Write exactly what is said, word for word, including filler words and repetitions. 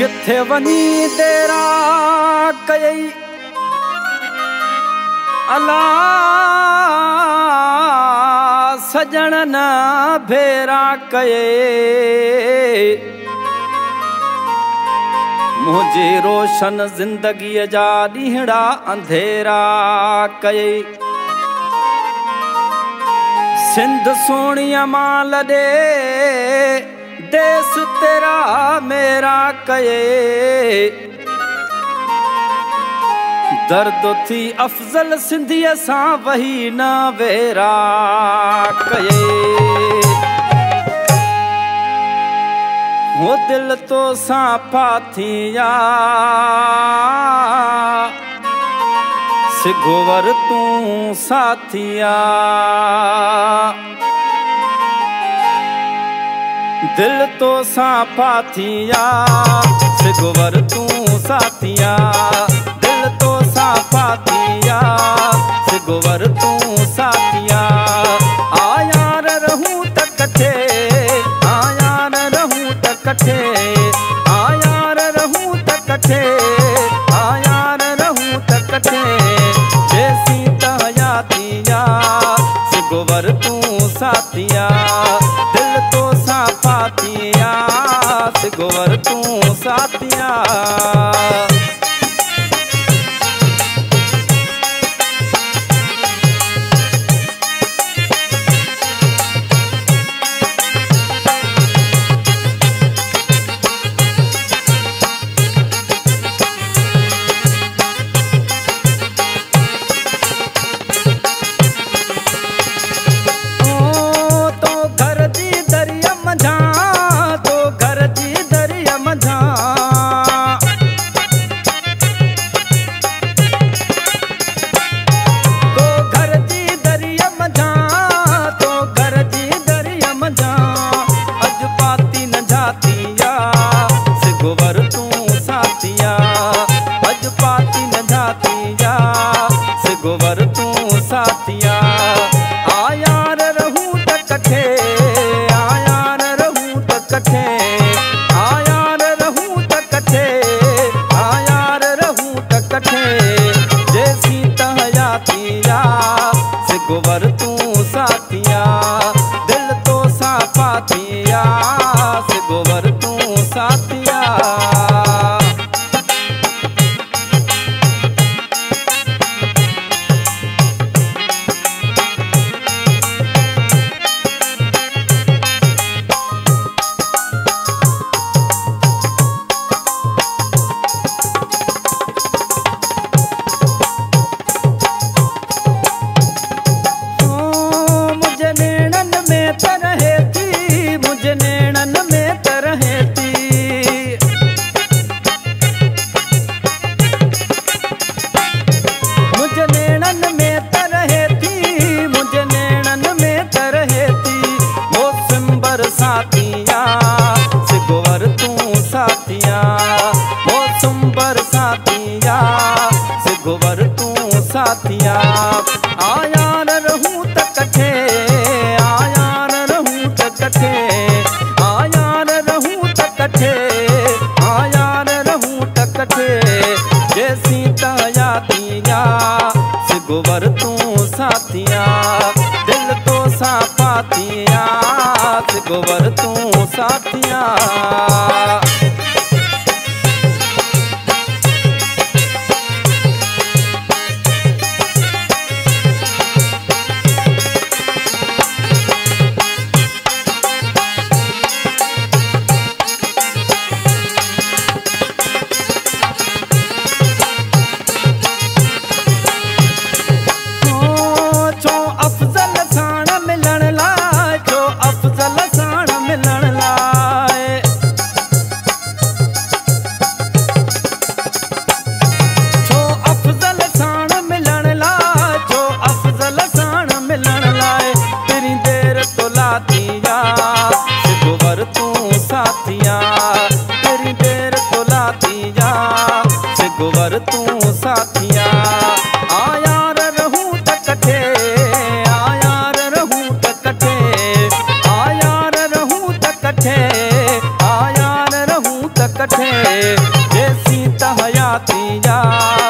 किथे वनी तेरा कई अला सजन न भेरा कये मुझे रोशन जिंदगी जा ॾींहड़ा अंधेरा कये सिंध सोनिया माल दे देश तेरा मेरा कये दर्द थी अफजल सिंधिया सा वही न वेरा कये वो दिल तो सा पाथिया सिगोवर तू साथिया दिल तो सा पाथिया सिगोवर तू साथिया दिल तो सा पाथिया सिगोवर तू साथिया आयार रहूं तकठे आयार रहूं तकठे आयार रहूं तकठे आयार रहूं तकठे जैसी तहयातिया सिगोवर तू साथिया दिल तो सा पाथिया सिगोवर तू साथिया सिगोवर तू साथिया आयार रहूं तकठे आयार रहूं तकठे आयार रहूं तकठे आयार रहूं तकठे जैसी तहयातिया सिगोवर तू साथिया दिल तो सा पाथिया सिगोवर तू साथिया साथिया सिगोवर तू साथिया मौसम बरसातिया सिगोवर तू साथिया आयार रहूं तकठे आयार रहूं तकठे आयार रहूं तकठे आयार रहूं तकठे जैसी तहयातिया सिगोवर तू साथिया दिल तो सा पाथिया सिगोवर तू साथिया जे सीता हयाती यार।